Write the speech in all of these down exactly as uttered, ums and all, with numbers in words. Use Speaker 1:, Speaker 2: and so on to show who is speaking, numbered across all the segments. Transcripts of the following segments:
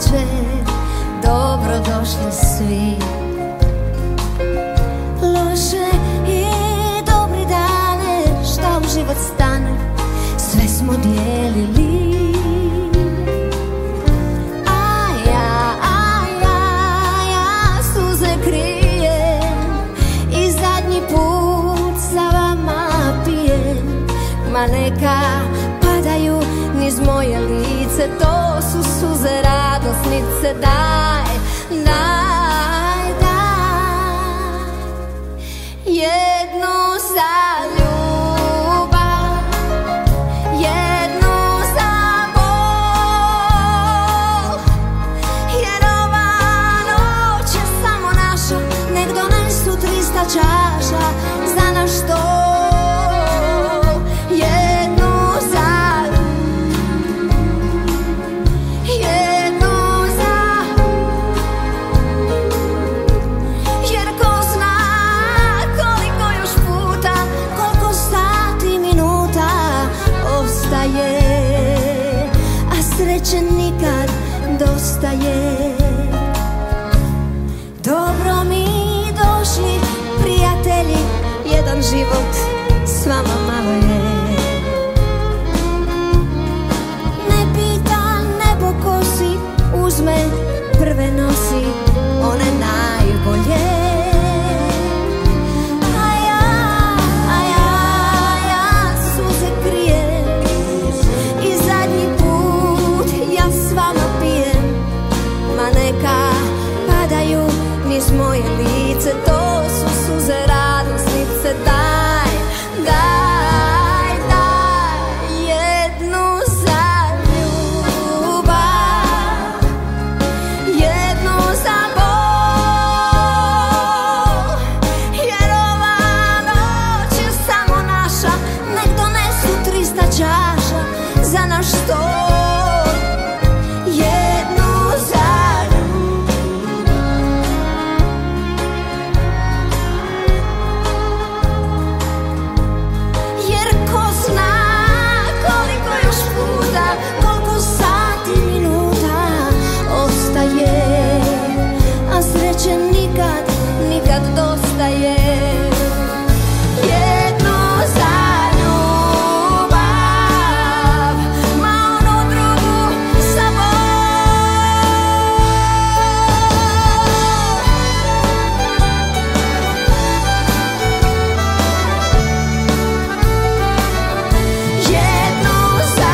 Speaker 1: večer, dobro došli svi. Loše i dobri dane, šta u život stane, sve smo dijelili. A ja, a ja, ja suze krijem i zadnji put za vama pijem. Ma neka padaju niz moje lice, to su suze radosnice. Daj, daj, daj jednu za ljubav, jednu za bol, jer ova noć je samo naša, nek donesu trista čaša za naš stol. Sreće nikad dosta je. Dobro mi došli prijatelji, jedan život s vama malo je. Ne pita nebo ko si, uzme prve nosi one najbolje. Niz moje lice, to su suze radosnice. Daj, daj, daj jednu za ljubav, jednu za bol, jer ova noć je samo naša, nek donesu trista čaša za naš stol. Sreće nikad, nikad dosta je. Jedno za ljubav, ma onu drugu za bol. Jedno za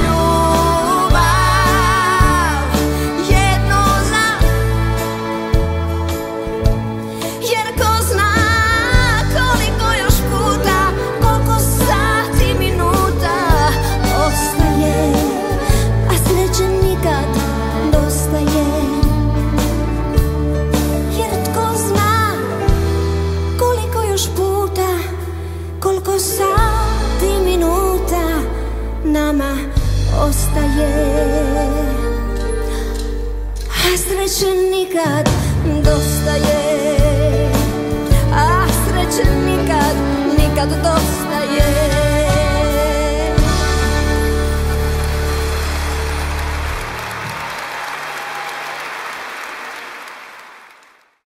Speaker 1: ljubav, jedno za, jer ko zna koliko još puta, koliko sati, minuta ostaje, a sreće nikad dosta je. Jer tko zna koliko još puta, koliko sati, minuta nama ostaje, a sreće nikad dosta je, a sreće nikad, nikad dosta je.